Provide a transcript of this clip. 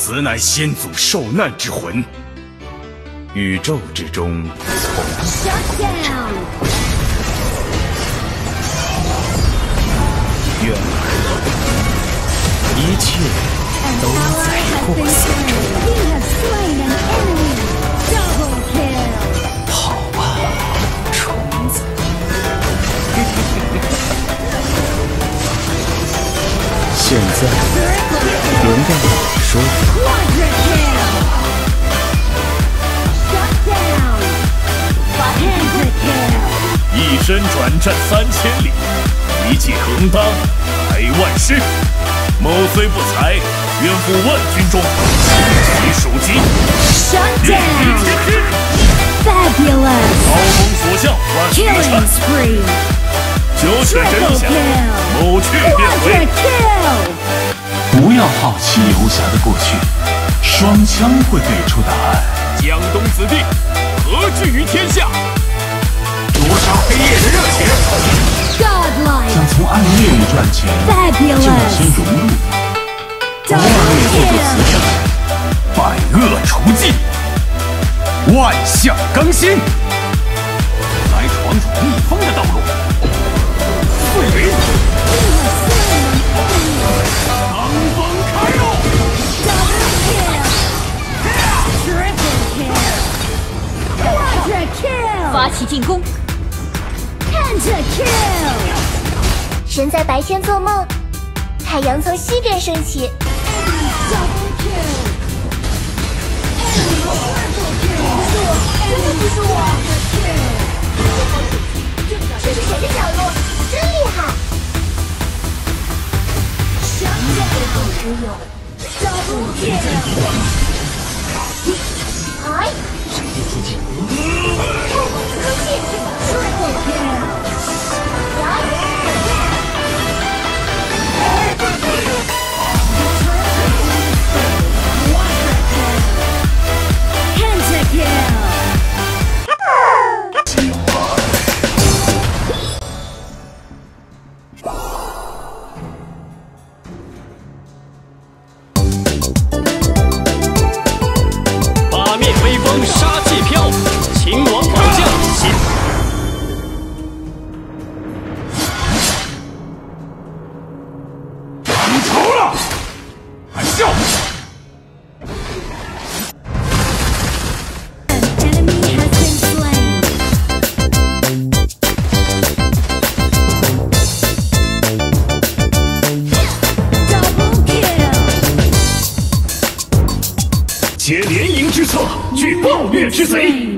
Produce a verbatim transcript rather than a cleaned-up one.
此乃先祖受难之魂，宇宙之中从愿一切都在破晓中。跑啊，虫子！现在轮到我说一身转战三千里，一骑横当百万师。某虽不才，愿赴万军中，其属鸡，烈日天天。刀锋所向万余山，九尺真相，某去便回。 不要好奇游侠的过去，双枪会给出答案。 江东子弟，何惧于天下？ 灼烧黑夜的热血，想从暗夜里赚钱，就要先融入。偶尔为做做慈善， 百恶除尽，万象更新。来闯闯逆风的道路。碎林，当风开路。 发起进攻。 神在白天做梦，太阳从西边升起。不是我，这是谁的角落？真厉害！只有哎，闪电出击！ 八面威风，杀气飘，秦王宝将新。 成仇了，还笑？ 结联营之策，拒暴虐之贼。